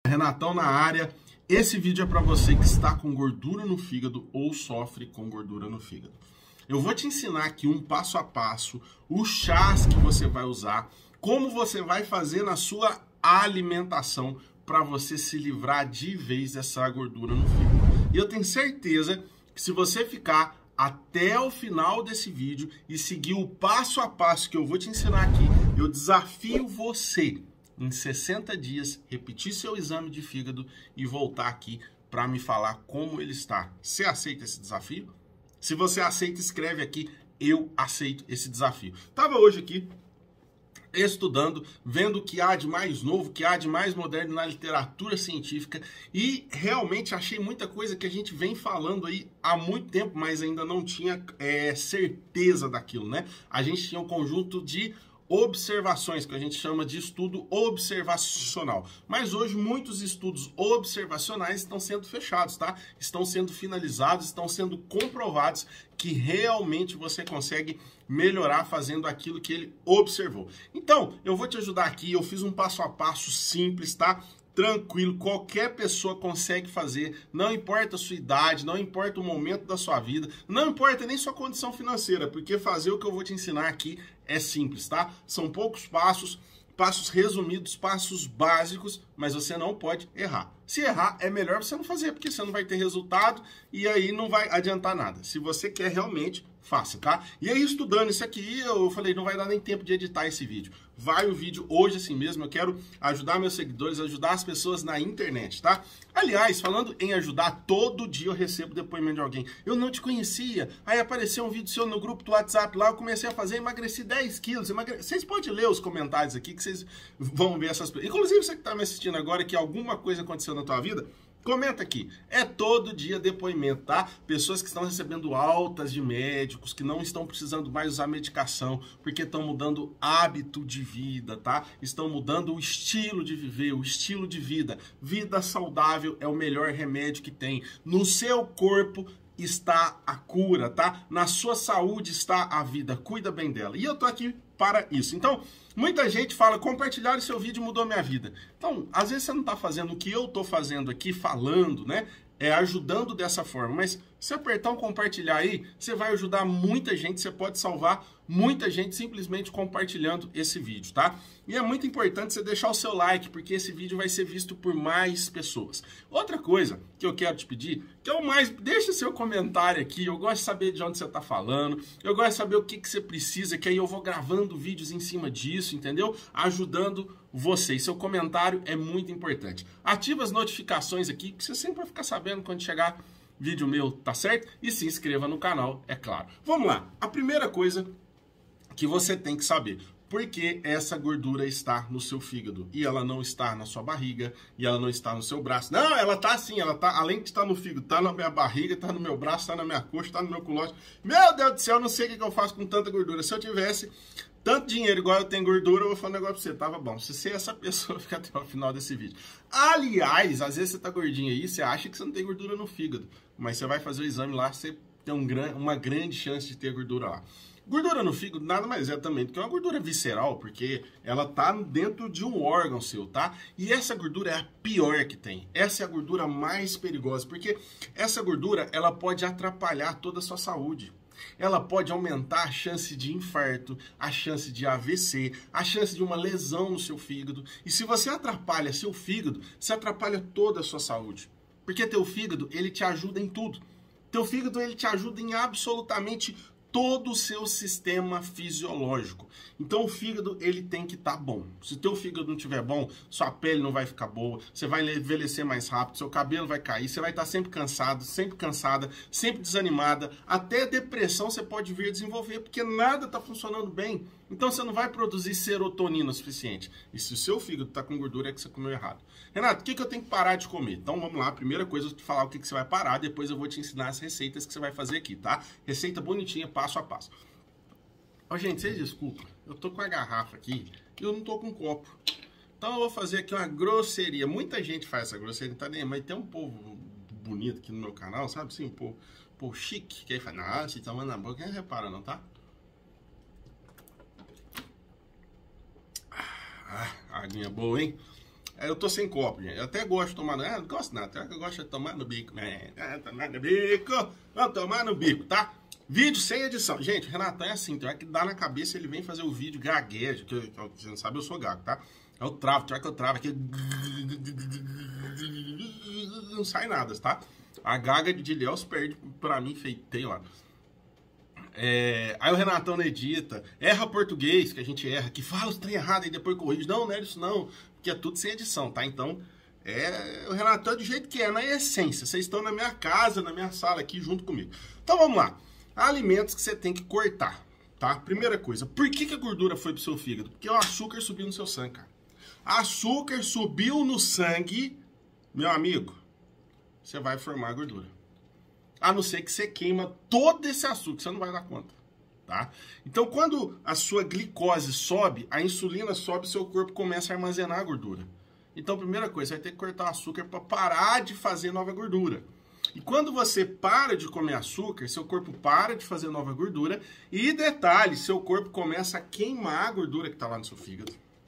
Renatão na área. Esse vídeo é para você que está com gordura no fígado ou sofre com gordura no fígado. Eu vou te ensinar aqui um passo a passo, os chás que você vai usar, como você vai fazer na sua alimentação para você se livrar de vez dessa gordura no fígado. E eu tenho certeza que se você ficar até o final desse vídeo e seguir o passo a passo que eu vou te ensinar aqui, eu desafio você em 60 dias, repetir seu exame de fígado e voltar aqui para me falar como ele está. Você aceita esse desafio? Se você aceita, escreve aqui, eu aceito esse desafio. Tava hoje aqui estudando, vendo o que há de mais novo, o que há de mais moderno na literatura científica e realmente achei muita coisa que a gente vem falando aí há muito tempo, mas ainda não tinha certeza daquilo, né? A gente tinha um conjunto de observações, que a gente chama de estudo observacional. Mas hoje muitos estudos observacionais estão sendo fechados, tá? Estão sendo finalizados, estão sendo comprovados que realmente você consegue melhorar fazendo aquilo que ele observou. Então, eu vou te ajudar aqui, eu fiz um passo a passo simples, tá? Tranquilo, qualquer pessoa consegue fazer, não importa a sua idade, não importa o momento da sua vida, não importa nem sua condição financeira, porque fazer o que eu vou te ensinar aqui é simples, tá? São poucos passos, passos resumidos, passos básicos, mas você não pode errar. Se errar, é melhor você não fazer, porque você não vai ter resultado e aí não vai adiantar nada. Se você quer realmente, faça, tá? E aí, estudando isso aqui, eu falei, não vai dar nem tempo de editar esse vídeo. Vai o vídeo hoje assim mesmo, eu quero ajudar meus seguidores, ajudar as pessoas na internet, tá? Aliás, falando em ajudar, todo dia eu recebo depoimento de alguém. Eu não te conhecia, aí apareceu um vídeo seu no grupo do WhatsApp lá, eu comecei a fazer, emagreci 10 quilos. Vocês podem ler os comentários aqui que vocês vão ver essas coisas. Inclusive, você que está me assistindo agora, que alguma coisa aconteceu na tua vida, comenta aqui. É todo dia depoimento, tá? Pessoas que estão recebendo altas de médicos, que não estão precisando mais usar medicação, porque estão mudando hábito de vida, tá? Estão mudando o estilo de viver, o estilo de vida. Vida saudável é o melhor remédio que tem. No seu corpo está a cura, tá? Na sua saúde está a vida. Cuida bem dela. E eu tô aqui para isso. Então, muita gente fala, compartilhar o seu vídeo mudou minha vida. Então, às vezes você não está fazendo o que eu estou fazendo aqui, falando, né? Ajudando dessa forma. Mas se apertar um compartilhar aí, você vai ajudar muita gente, você pode salvar muita gente simplesmente compartilhando esse vídeo, tá? E é muito importante você deixar o seu like, porque esse vídeo vai ser visto por mais pessoas. Outra coisa que eu quero te pedir, que é o mais... Deixa seu comentário aqui, eu gosto de saber de onde você está falando, eu gosto de saber o que você precisa, que aí eu vou gravando vídeos em cima disso, entendeu? Ajudando vocês. Seu comentário é muito importante. Ativa as notificações aqui, que você sempre vai ficar sabendo quando chegar vídeo meu, tá certo? E se inscreva no canal, é claro. Vamos lá. A primeira coisa que você tem que saber, por que essa gordura está no seu fígado e ela não está na sua barriga e ela não está no seu braço. Não, ela tá assim, ela tá, além de estar no fígado, tá na minha barriga, tá no meu braço, tá na minha coxa, tá no meu culote. Meu Deus do céu, eu não sei o que eu faço com tanta gordura. Se eu tivesse tanto dinheiro igual eu tenho gordura, eu vou falar um negócio pra você, tava bom. Se você é essa pessoa, fica até o final desse vídeo. Aliás, às vezes você tá gordinho aí, você acha que você não tem gordura no fígado, mas você vai fazer o exame lá, você tem uma grande chance de ter gordura lá. Gordura no fígado nada mais é também do que uma gordura visceral, porque ela tá dentro de um órgão seu, tá? E essa gordura é a pior que tem. Essa é a gordura mais perigosa, porque essa gordura, ela pode atrapalhar toda a sua saúde. Ela pode aumentar a chance de infarto, a chance de AVC, a chance de uma lesão no seu fígado. E se você atrapalha seu fígado, você atrapalha toda a sua saúde. Porque teu fígado, ele te ajuda em tudo. Teu fígado, ele te ajuda em absolutamente todo o seu sistema fisiológico. Então o fígado, ele tem que estar bom. Se o teu fígado não estiver bom, sua pele não vai ficar boa, você vai envelhecer mais rápido, seu cabelo vai cair, você vai estar sempre cansado, sempre cansada, sempre desanimada, até depressão você pode vir a desenvolver, porque nada está funcionando bem. Então você não vai produzir serotonina o suficiente. E se o seu fígado está com gordura, é que você comeu errado. Renato, o que eu tenho que parar de comer? Então vamos lá, primeira coisa, eu vou te falar o que você vai parar, depois eu vou te ensinar as receitas que você vai fazer aqui, tá? Receita bonitinha, passo a passo. Ó, gente, vocês desculpem, eu tô com a garrafa aqui e eu não tô com copo. Então eu vou fazer aqui uma grosseria. Muita gente faz essa grosseria, tá nem, mas tem um povo bonito aqui no meu canal, sabe assim, um povo chique, que aí fala, não, você toma na boca, não repara não, tá? Aguinha boa, hein? Eu tô sem copo, gente. Eu até gosto de tomar, não gosto não, até que eu gosto de tomar no bico, tomar no bico, vamos tomar no bico, tá? Vídeo sem edição. Gente, o Renatão é assim, tem hora que dá na cabeça, ele vem fazer o vídeo gaguejo, que você não sabe, eu sou gago, tá? Eu travo, tem hora que eu travo aqui, não sai nada, tá? A gaga de Ilhéus perde pra mim, feitei lá. Aí o Renatão não edita, erra português, que a gente erra, que fala os trem errado e depois corrige. Não é isso não, porque é tudo sem edição, tá? Então, o Renatão é do jeito que é, na essência. Vocês estão na minha casa, na minha sala aqui junto comigo. Então vamos lá. Alimentos que você tem que cortar, tá? Primeira coisa, por que a gordura foi pro seu fígado? Porque o açúcar subiu no seu sangue, cara. Açúcar subiu no sangue, meu amigo, você vai formar gordura. A não ser que você queima todo esse açúcar, você não vai dar conta, tá? Então, quando a sua glicose sobe, a insulina sobe, seu corpo começa a armazenar a gordura. Então, primeira coisa, você vai ter que cortar o açúcar para parar de fazer nova gordura. E quando você para de comer açúcar, seu corpo para de fazer nova gordura. E detalhe, seu corpo começa a queimar a gordura que está lá no seu fígado.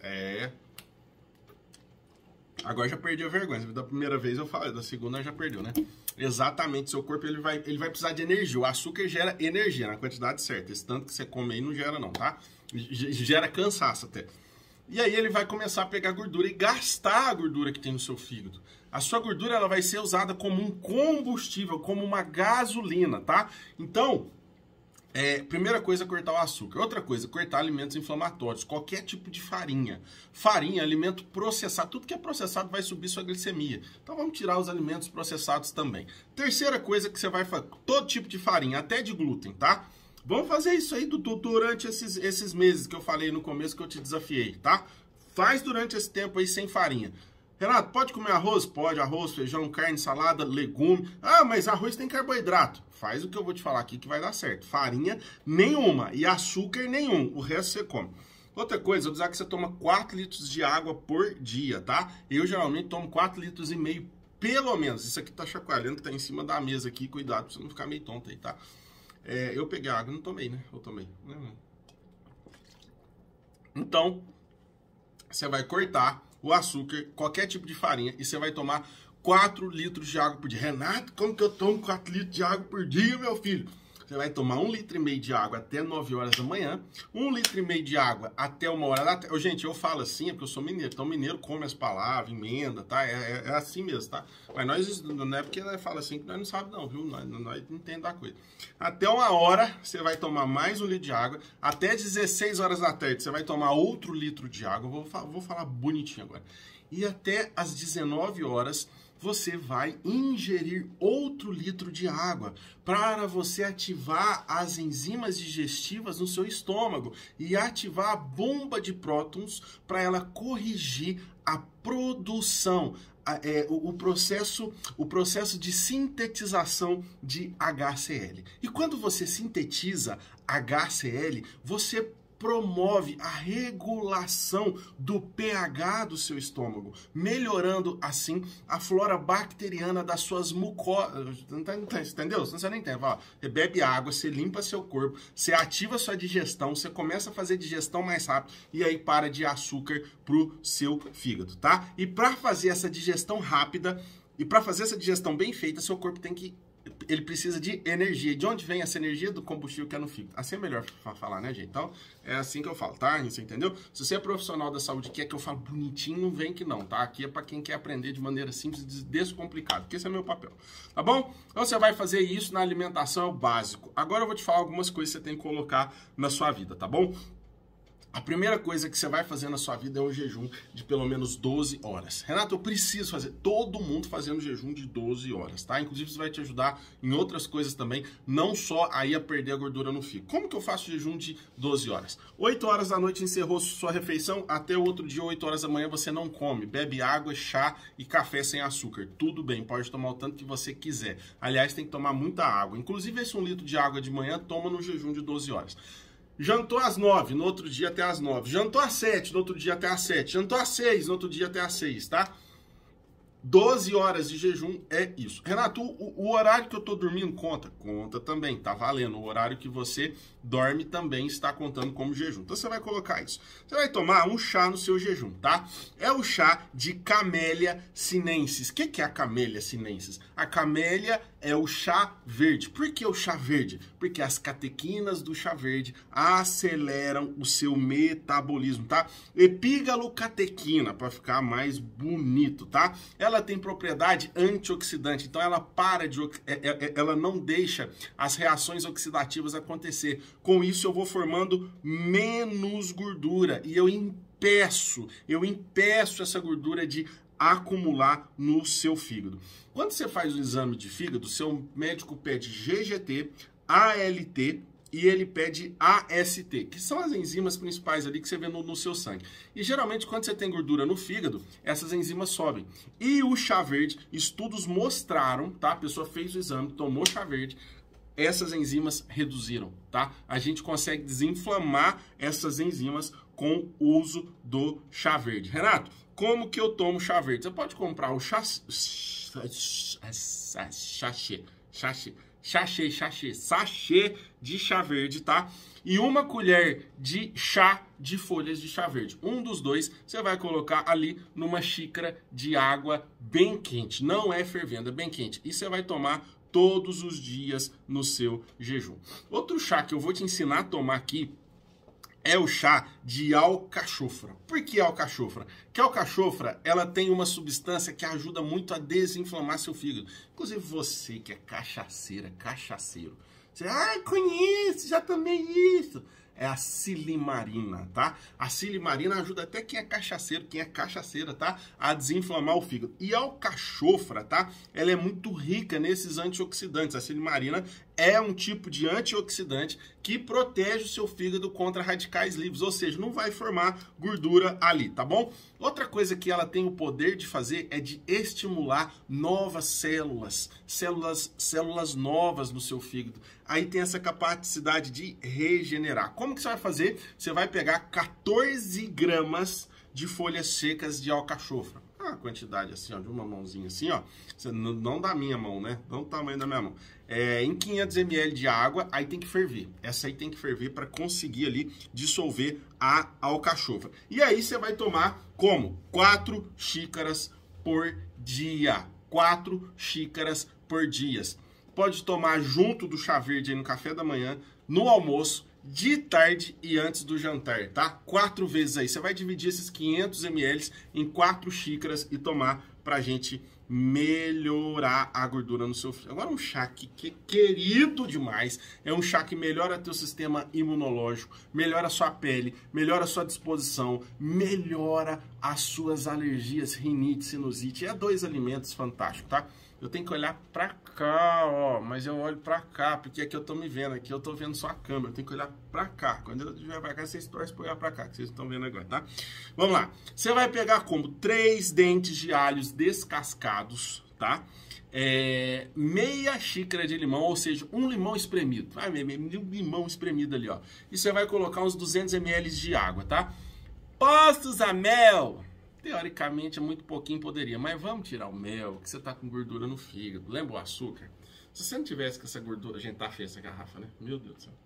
Agora já perdi a vergonha. Da primeira vez eu falei, da segunda já perdeu, né? Exatamente, seu corpo ele vai precisar de energia. O açúcar gera energia na quantidade certa. Esse tanto que você come aí não gera não, tá? Gera cansaço até. E aí ele vai começar a pegar gordura e gastar a gordura que tem no seu fígado. A sua gordura ela vai ser usada como um combustível, como uma gasolina, tá? Então, primeira coisa é cortar o açúcar. Outra coisa, cortar alimentos inflamatórios. Qualquer tipo de farinha. Farinha, alimento processado. Tudo que é processado vai subir sua glicemia. Então vamos tirar os alimentos processados também. Terceira coisa que você vai fazer, todo tipo de farinha, até de glúten, tá? Vamos fazer isso aí durante esses meses que eu falei no começo que eu te desafiei, tá? Faz durante esse tempo aí sem farinha. Renato, pode comer arroz? Pode, arroz, feijão, carne, salada, legume. Ah, mas arroz tem carboidrato. Faz o que eu vou te falar aqui que vai dar certo. Farinha nenhuma e açúcar nenhum. O resto você come. Outra coisa, eu vou dizer que você toma 4 litros de água por dia, tá? Eu geralmente tomo 4,5 litros pelo menos. Isso aqui tá chacoalhando, que tá em cima da mesa aqui. Cuidado pra você não ficar meio tonto aí, tá? Eu peguei a água, não tomei, né? Eu tomei. Então, você vai cortar o açúcar, qualquer tipo de farinha, e você vai tomar 4 litros de água por dia. Renato, como que eu tomo 4 litros de água por dia, meu filho? Você vai tomar 1,5 litro de água até 9 horas da manhã, 1,5 litro de água até 1 hora da tarde. Gente, eu falo assim, é porque eu sou mineiro, então mineiro come as palavras, emenda, tá? É assim mesmo, tá? Mas nós, não é porque nós fala assim que nós não sabemos não, viu? Nós não entendemos da coisa. Até 1 hora, você vai tomar mais 1 litro de água, até 16 horas da tarde, você vai tomar outro litro de água, vou falar bonitinho agora. E até as 19 horas, você vai ingerir outro litro de água para você ativar as enzimas digestivas no seu estômago e ativar a bomba de prótons para ela corrigir a produção, o processo de sintetização de HCl. E quando você sintetiza HCl, você promove a regulação do pH do seu estômago, melhorando assim a flora bacteriana das suas mucosas. Entendeu? Você não entende. Você bebe água, você limpa seu corpo, você ativa sua digestão, você começa a fazer digestão mais rápido e aí para de açúcar pro seu fígado, tá? E para fazer essa digestão rápida e para fazer essa digestão bem feita, seu corpo ele precisa de energia. De onde vem essa energia? Do combustível que é no fígado. Assim é melhor falar, né, gente? Então, é assim que eu falo, tá? Você entendeu? Se você é profissional da saúde e quer que eu fale bonitinho, não vem que não, tá? Aqui é pra quem quer aprender de maneira simples e descomplicada, porque esse é meu papel, tá bom? Então, você vai fazer isso na alimentação, é o básico. Agora eu vou te falar algumas coisas que você tem que colocar na sua vida, tá bom? A primeira coisa que você vai fazer na sua vida é um jejum de pelo menos 12 horas. Renato, eu preciso fazer. Todo mundo fazendo jejum de 12 horas, tá? Inclusive, isso vai te ajudar em outras coisas também, não só aí a perder a gordura no fígado. Como que eu faço jejum de 12 horas? 8 horas da noite encerrou sua refeição, até o outro dia, 8 horas da manhã, você não come. Bebe água, chá e café sem açúcar. Tudo bem, pode tomar o tanto que você quiser. Aliás, tem que tomar muita água. Inclusive, esse 1 litro de água de manhã, toma no jejum de 12 horas. Jantou às 9, no outro dia até às 9. Jantou às 7, no outro dia até às 7. Jantou às 6, no outro dia até às 6, tá? 12 horas de jejum é isso. Renato, o horário que eu tô dormindo conta? Conta também, tá valendo. O horário que você dorme também está contando como jejum. Então você vai colocar isso. Você vai tomar um chá no seu jejum, tá? É o chá de Camellia sinensis. O que é a Camellia sinensis? A camélia é o chá verde. Por que o chá verde? Porque as catequinas do chá verde aceleram o seu metabolismo, tá? Epigalocatequina, para ficar mais bonito, tá? Ela tem propriedade antioxidante, então ela não deixa as reações oxidativas acontecer. Com isso eu vou formando menos gordura e eu impeço essa gordura de acumular no seu fígado. Quando você faz o exame de fígado, seu médico pede GGT, ALT e ele pede AST, que são as enzimas principais ali que você vê no seu sangue. E geralmente quando você tem gordura no fígado, essas enzimas sobem. E o chá verde, estudos mostraram, tá? A pessoa fez o exame, tomou chá verde, essas enzimas reduziram, tá? A gente consegue desinflamar essas enzimas com o uso do chá verde. Renato, como que eu tomo chá verde? Você pode comprar o sachê de chá verde, tá? E uma colher de chá de folhas de chá verde. Um dos dois você vai colocar ali numa xícara de água bem quente. Não é fervendo, é bem quente. E você vai tomar todos os dias no seu jejum. Outro chá que eu vou te ensinar a tomar aqui é o chá de alcachofra. Por que alcachofra? Porque a alcachofra, ela tem uma substância que ajuda muito a desinflamar seu fígado. Inclusive você que é cachaceiro, você, conheço, já tomei isso. É a silimarina, tá? A silimarina ajuda até quem é cachaceira, tá? A desinflamar o fígado. E a alcachofra, tá? Ela é muito rica nesses antioxidantes. A silimarina é um tipo de antioxidante que protege o seu fígado contra radicais livres, ou seja, não vai formar gordura ali, tá bom? Outra coisa que ela tem o poder de fazer é de estimular novas células novas no seu fígado. Aí tem essa capacidade de regenerar. Como que você vai fazer? Você vai pegar 14 gramas de folhas secas de alcachofra. Uma quantidade assim, ó, de uma mãozinha assim, ó. Não da minha mão, né? Não do tamanho da minha mão. Em 500 ml de água, aí tem que ferver. Essa aí tem que ferver para conseguir ali dissolver a alcachofra. E aí você vai tomar como? 4 xícaras por dia. 4 xícaras por dia. Pode tomar junto do chá verde aí no café da manhã, no almoço, de tarde e antes do jantar, tá? 4 vezes aí. Você vai dividir esses 500 ml em 4 xícaras e tomar pra gente melhorar a gordura no seu fígado. Agora um chá que é querido demais, é um chá que melhora teu sistema imunológico, melhora a sua pele, melhora a sua disposição, melhora as suas alergias, rinite, sinusite. É 2 alimentos fantásticos, tá? Eu tenho que olhar pra cá, ó, mas eu olho pra cá, porque aqui eu tô me vendo, aqui eu tô vendo só a câmera, eu tenho que olhar pra cá. Quando eu estiver pra cá, vocês torcem pra olhar pra cá, que vocês estão vendo agora, tá? Vamos lá. Você vai pegar como 3 dentes de alhos descascados, tá? Meia xícara de limão, ou seja, um limão espremido. Um limão espremido ali, ó. E você vai colocar uns 200 ml de água, tá? Posso usar mel? Teoricamente é muito pouquinho, poderia, mas vamos tirar o mel, que você tá com gordura no fígado. Lembra o açúcar? Se você não tivesse com essa gordura... A gente tá feia essa garrafa, né? Meu Deus do céu.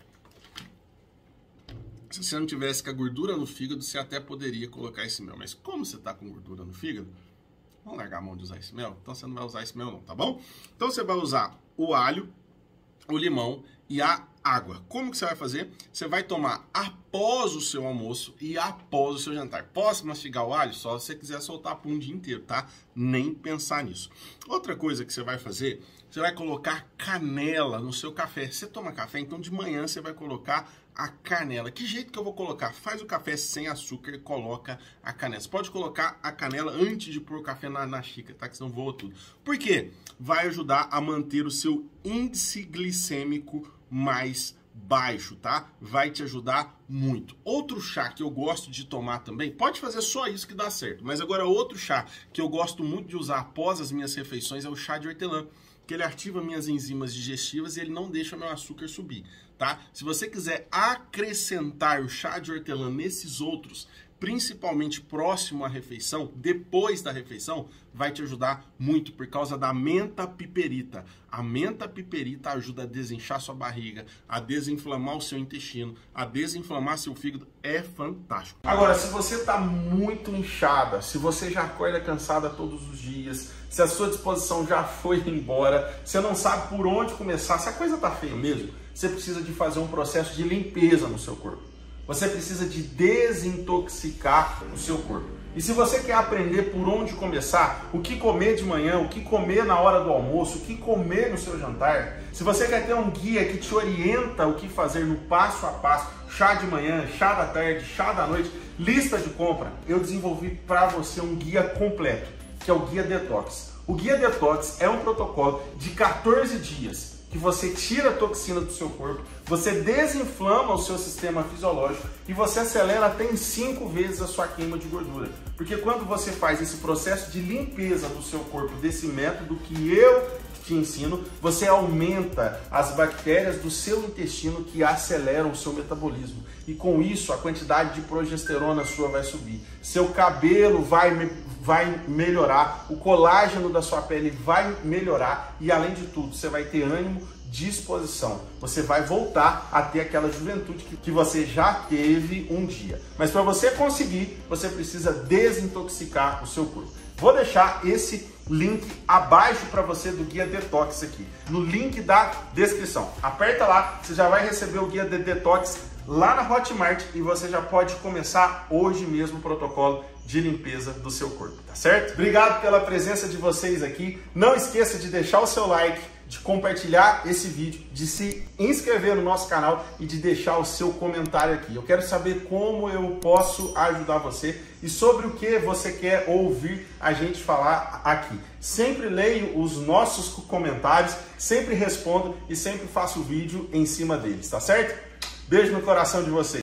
Se você não tivesse com a gordura no fígado, você até poderia colocar esse mel. Mas como você tá com gordura no fígado, vamos largar a mão de usar esse mel? Então você não vai usar esse mel não, tá bom? Então você vai usar o alho, o limão e a água. Como que você vai fazer? Você vai tomar após o seu almoço e após o seu jantar. Posso mastigar o alho? Só se você quiser soltar por um dia inteiro, tá? Nem pensar nisso. Outra coisa que você vai fazer, você vai colocar canela no seu café. Você toma café, então de manhã você vai colocar a canela. Que jeito que eu vou colocar? Faz o café sem açúcar e coloca a canela. Você pode colocar a canela antes de pôr o café na xícara, tá? Que senão voa tudo. Por quê? Vai ajudar a manter o seu índice glicêmico mais baixo, tá? Vai te ajudar muito. Outro chá que eu gosto de tomar também, pode fazer só isso que dá certo, mas agora outro chá que eu gosto muito de usar após as minhas refeições é o chá de hortelã, que ele ativa minhas enzimas digestivas e ele não deixa meu açúcar subir, tá? Se você quiser acrescentar o chá de hortelã nesses outros, principalmente próximo à refeição, depois da refeição, vai te ajudar muito por causa da menta piperita. A menta piperita ajuda a desinchar sua barriga, a desinflamar o seu intestino, a desinflamar seu fígado. É fantástico. Agora, se você está muito inchada, se você já acorda cansada todos os dias, se a sua disposição já foi embora, você não sabe por onde começar, se a coisa está feia mesmo, você precisa de fazer um processo de limpeza no seu corpo. Você precisa de desintoxicar o seu corpo. E se você quer aprender por onde começar, o que comer de manhã, o que comer na hora do almoço, o que comer no seu jantar, se você quer ter um guia que te orienta o que fazer no passo a passo, chá de manhã, chá da tarde, chá da noite, lista de compra, eu desenvolvi para você um guia completo, que é o Guia Detox. O Guia Detox é um protocolo de 14 dias que você tira a toxina do seu corpo, você desinflama o seu sistema fisiológico e você acelera até em 5 vezes a sua queima de gordura. Porque quando você faz esse processo de limpeza do seu corpo, desse método que eu te ensino, você aumenta as bactérias do seu intestino que aceleram o seu metabolismo. E com isso, a quantidade de progesterona sua vai subir. Seu cabelo vai melhorar, o colágeno da sua pele vai melhorar e, além de tudo, você vai ter ânimo, disposição. Você vai voltar a ter aquela juventude que você já teve um dia. Mas para você conseguir, você precisa desintoxicar o seu corpo. Vou deixar esse link abaixo para você do Guia Detox aqui, no link da descrição. Aperta lá, você já vai receber o Guia de Detox lá na Hotmart e você já pode começar hoje mesmo o protocolo de limpeza do seu corpo, tá certo? Obrigado pela presença de vocês aqui. Não esqueça de deixar o seu like, de compartilhar esse vídeo, de se inscrever no nosso canal e de deixar o seu comentário aqui. Eu quero saber como eu posso ajudar você e sobre o que você quer ouvir a gente falar aqui. Sempre leio os nossos comentários, sempre respondo e sempre faço vídeo em cima deles, tá certo? Beijo no coração de vocês.